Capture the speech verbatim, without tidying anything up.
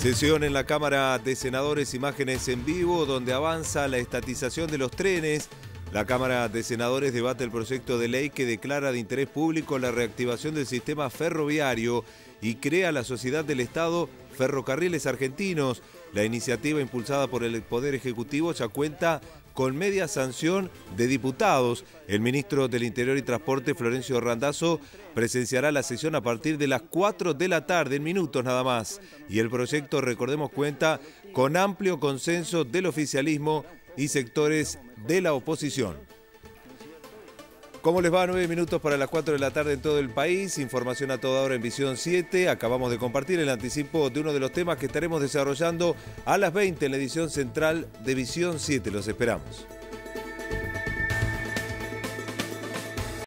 Sesión en la Cámara de Senadores, imágenes en vivo, donde avanza la estatización de los trenes. La Cámara de Senadores debate el proyecto de ley que declara de interés público la reactivación del sistema ferroviario y crea la Sociedad del Estado Ferrocarriles Argentinos. La iniciativa, impulsada por el Poder Ejecutivo, ya cuenta con media sanción de diputados. El ministro del Interior y Transporte, Florencio Randazzo, presenciará la sesión a partir de las cuatro de la tarde, en minutos nada más. Y el proyecto, recordemos, cuenta con amplio consenso del oficialismo y sectores de la oposición. ¿Cómo les va? Nueve minutos para las cuatro de la tarde en todo el país. Información a toda hora en Visión siete. Acabamos de compartir el anticipo de uno de los temas que estaremos desarrollando a las veinte en la edición central de Visión siete. Los esperamos.